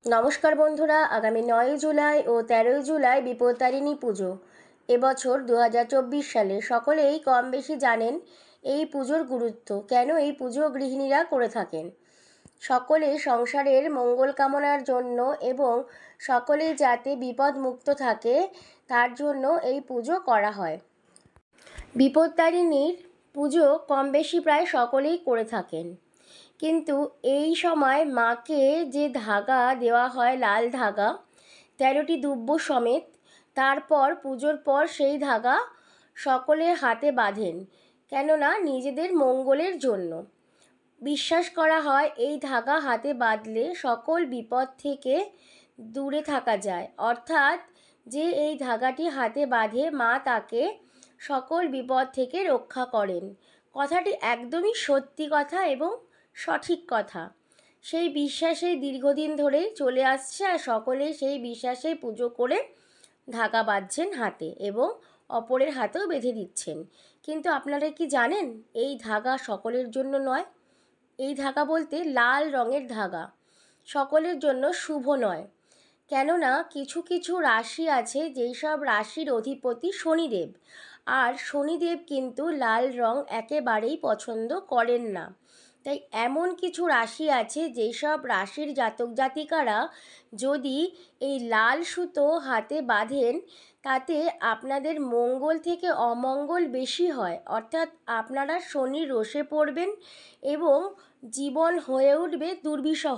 নমস্কার বন্ধুরা, আগামী 9 জুলাই ও 13 জুলাই বিপত্তারিণী পুজো। এবছর 2024 সালে সকলেই কম বেশি জানেন এই পুজোর গুরুত্ব, কেন এই পুজো গৃহিণীরা করে থাকেন। সকলে সংসারের মঙ্গল কামনার জন্য এবং সকলেই যাতে বিপদ মুক্ত থাকে তার জন্য এই পুজো করা হয়। বিপত্তারিণীর পুজো কম বেশি প্রায় সকলেই করে থাকেন, কিন্তু এই সময় মাকে যে ধাগা দেওয়া হয়, লাল ধাগা 13টি দুব্য সমেত, তারপর পুজোর পর সেই ধাগা সকলের হাতে বাঁধেন, কেননা নিজেদের মঙ্গলের জন্য। বিশ্বাস করা হয় এই ধাগা হাতে বাঁধলে সকল বিপদ থেকে দূরে থাকা যায়, অর্থাৎ যে এই ধাগাটি হাতে বাঁধে মা তাকে সকল বিপদ থেকে রক্ষা করেন। কথাটি একদমই সত্যি কথা এবং সঠিক কথা। সেই বিশ্বাসেই দীর্ঘদিন ধরেই চলে আসছে, আর সকলেই সেই বিশ্বাসেই পুজো করে ধাগা বাঁধছেন হাতে এবং অপরের হাতেও বেঁধে দিচ্ছেন। কিন্তু আপনারা কি জানেন এই ধাগা সকলের জন্য নয়? এই ধাগা বলতে লাল রঙের ধাগা সকলের জন্য শুভ নয়, কেননা কিছু কিছু রাশি আছে যেই সব রাশির অধিপতি শনিদেব, আর শনিদেব কিন্তু লাল রং একেবারেই পছন্দ করেন না। তাই এমন কিছু রাশি আছে যেই সব রাশির জাতক জাতিকারা যদি এই লাল সুতো হাতে বাঁধেন তাতে আপনাদের মঙ্গল থেকে অমঙ্গল বেশি হয়, অর্থাৎ আপনারা শনির রোষে পড়বেন এবং জীবন হয়ে উঠবে দুর্বিষহ।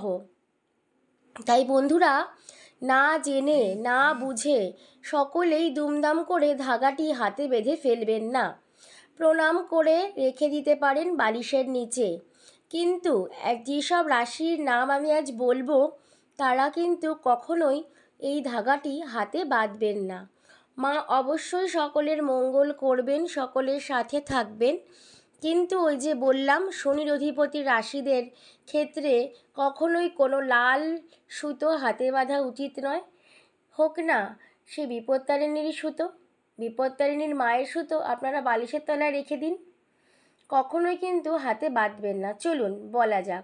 তাই বন্ধুরা, না জেনে না বুঝে সকলেই দুমদাম করে ধাগাটি হাতে বেঁধে ফেলবেন না। প্রণাম করে রেখে দিতে পারেন বালিশের নিচে, কিন্তু যেসব রাশির নাম আমি আজ বলবো তারা কিন্তু কখনোই এই ধাগাটি হাতে বাঁধবেন না। মা অবশ্যই সকলের মঙ্গল করবেন, সকলের সাথে থাকবেন, কিন্তু ওই যে বললাম শনির অধিপতি রাশিদের ক্ষেত্রে কখনোই কোনো লাল সুতো হাতে বাঁধা উচিত নয়। হোক না সে বিপত্তারিণীর সুতো, বিপত্তারিণীর মায়ের সুতো আপনারা বালিশের তলায় রেখে দিন, কখনোই কিন্তু হাতে বাঁধবেন না। চলুন বলা যাক।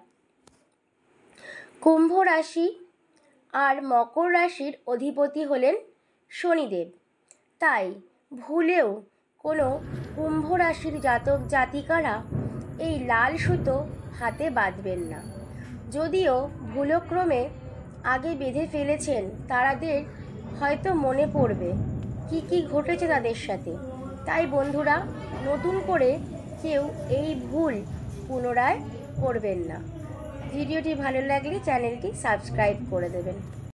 কুম্ভ রাশি আর মকর রাশির অধিপতি হলেন শনিদেব, তাই ভুলেও কোনো কুম্ভ রাশির জাতক জাতিকারা এই লাল সুতো হাতে বাঁধবেন না। যদিও ভুলক্রমে আগে বেঁধে ফেলেছেন তাদের হয়তো মনে পড়বে কি কি ঘটেছে তাদের সাথে, তাই বন্ধুরা নতুন করে কেউ এই ভুল পুনরায় করবেন না। ভিডিওটি ভালো লাগলে চ্যানেলটি সাবস্ক্রাইব করে দেবেন।